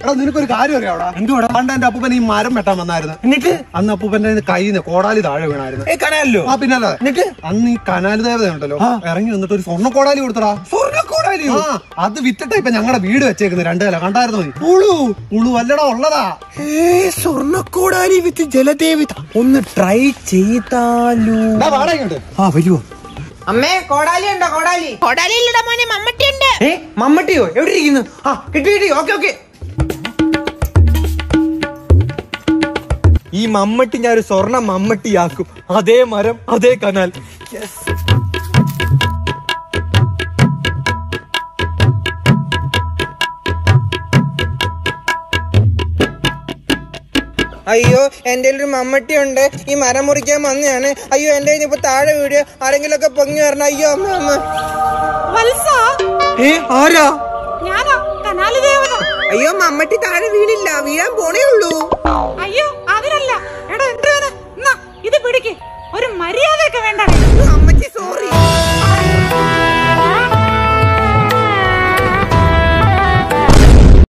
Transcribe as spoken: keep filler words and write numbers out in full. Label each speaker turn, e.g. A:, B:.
A: എടാ നിനക്കൊരു കാര്യം അറിയാവടാ? എന്തുവാടാ? പണ്ട് എന്റെ അപ്പൂപ്പൻ ഈ മരം വെട്ടാൻ വന്നായിരുന്നു. എന്നിട്ട് അന്ന് അപ്പൂപ്പന്റെ കയ്യിൽ നിന്ന് കോടാലി താഴെ വീണായിരുന്നു. കനാലിലോ? ആ പിന്നല്ലേ. എന്നിട്ട് അന്ന് ഈ കനാല് ദേവത ഉണ്ടല്ലോ ഇറങ്ങി വന്നിട്ട് ഒരു സ്വർണ്ണ കോടാലി കൊടുത്തടാ. സ്വർണ്ണ കോടാലി? ആ അത് വിറ്റിട്ടാ ഇപ്പൊ ഞങ്ങളുടെ വീട് വെച്ചേക്കുന്നത്. രണ്ടു നില കണ്ടായിരുന്നു. ഉളു ഉളു അല്ലടാ ഉള്ളതാ.
B: സ്വർണ്ണ കോടാലി വിത്ത് ജലദേവത ഒന്ന് ട്രൈ ചെയ്താലോ?
A: വാടകയുണ്ട്.
B: ആ വരുവോ?
C: അമ്മേ കോടാലി ഉണ്ടോ? കോടാലി
D: കോടാലി ഇല്ലടാ മോനെ, മമ്മട്ടി ഉണ്ട്.
C: ഏ മമ്മട്ടിയോ? എവിടെ ഇരിക്കുന്നു? ആ കിട്ടി കിട്ടി. Okay okay.
B: ഈ മമ്മട്ടി ഞാൻ ഒരു സ്വർണ്ണ മമ്മട്ടിയാക്കും. അതേ മരം അതേ കനാൽ.
C: അയ്യോ എന്റെ ഒരു മമ്മട്ടി ഉണ്ട്. ഈ മരം മുറിക്കാൻ വന്നതാണ്. അയ്യോ എന്റെ ഇപ്പൊ താഴെ വീട് ആരെങ്കിലും ഒക്കെ പൊങ്ങി വരണം. അയ്യോ അമ്മ അമ്മ.
B: ഏ ആരാ?
D: ഞാനാ കനാല് ദേവത.
C: അയ്യോ മമ്മട്ടി താഴെ വീണില്ല, വീഴാൻ പോണേ ഉള്ളൂ.
D: അയ്യോ